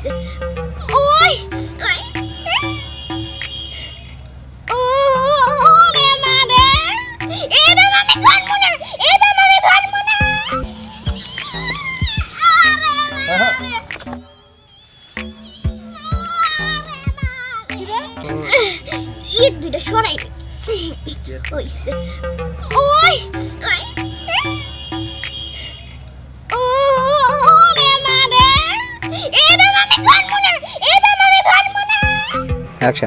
হইছে ওই ও রে মারে এটা আমি খানমু না এটা আমি খানমু না ইট দুইটা সরাই হইছে ওই ও রে মারে এটা আমি খানমু না এটা আমি খানমু না অ্যাকশন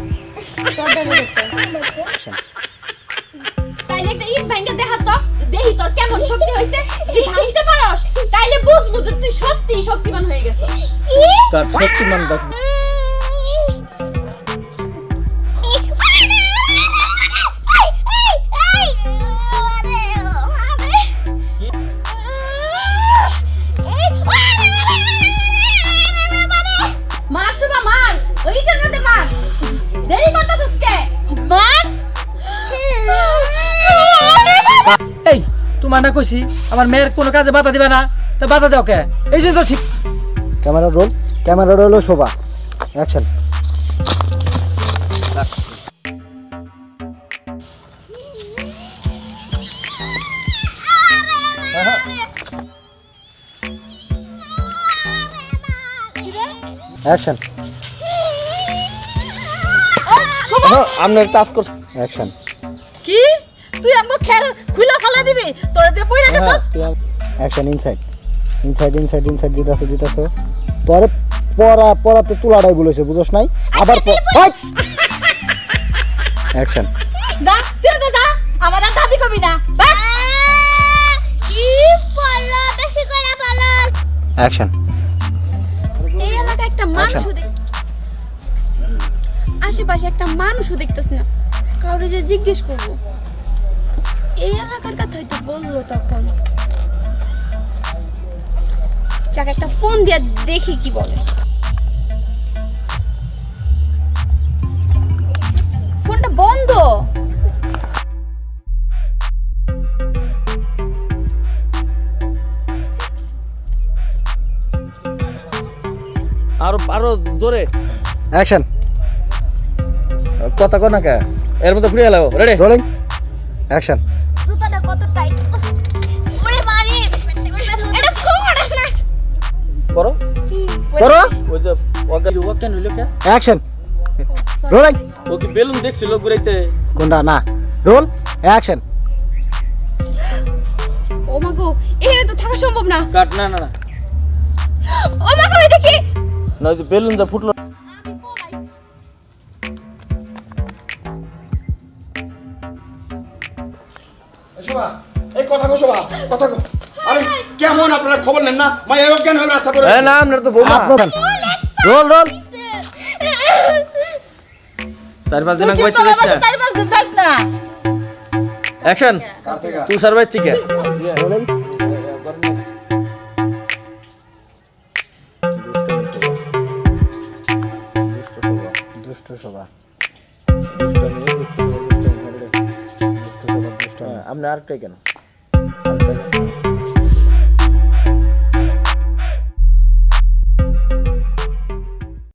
তাইলে একটা ইট ভাঙে দেখা তো দেহি তোর কেমন শক্তি হইছে যদি ভাঙতে পারস তাইলে বুঝবো যে তুই সত্যি শক্তিমান হয়ে গেছস কি তার শক্তিমান দেখ মার শোভা মার ওইটার মধ্যে মার দেরি করতেছস কে মার এই তোমার না কইছি আমার মেয়ের কোনো কাজে বাধা দিবে না তা বাধা দাও কে এই যে তো ঠিক camera roll Shobha action action আপনার টাচ করছ অ্যাকশন কি তুই আমগো খেল খুলা ফেলা দিবি তোর যে পয়রা গেছস অ্যাকশন ইনসাইড দিতাছো তোর পড়াতে তুলাটাই বলেছে বুঝছ নাই আবার অ্যাকশন যা তুই যা আমার আর দাবি কবি না কি বললো বেশি করে বলো অ্যাকশন এই এলাকায় একটা মানুষও আশেপাশে একটা মানুষও দেখতেছ না কাউরে যে জিজ্ঞেস করব এই এলাকার কথা হয়তো বললো তখন যাক একটা ফোন দিয়ে দেখি কি বলে ফোনটা বন্ধ আরো জোরে অ্যাকশন কথা কো না কে এর মধ্যে ঘুরে এলাও রেডি রোলিং অ্যাকশন জুতাটা কত টাইট ওরে মারি এটা ফোড় না করো ওই যে ওকে হইলো কে অ্যাকশন রোলিং ও কি বেলুন দেখছিল ঘুরাইতে কোনটা না রোল অ্যাকশন ও মা গো এখানে তো থাকা সম্ভব না কাট না ও মা গো এটা কি না যে বেলুন যা ফুটলো শোভা এই কথা কো শোভা কথা কো আরে কেমন আপনারা খবর নেন না মাইয়া অজ্ঞান হয়ে রাস্তা পড়ে না আপনার তো বোমা রোল চার পাঁচ দিন আগে বাইতে যাস না চার পাঁচ দিন যাস না অ্যাকশন তুই সার্ভাইভ ঠিক আছে রোলিং দুষ্ট শোভা আপনি আরেকটাই কেন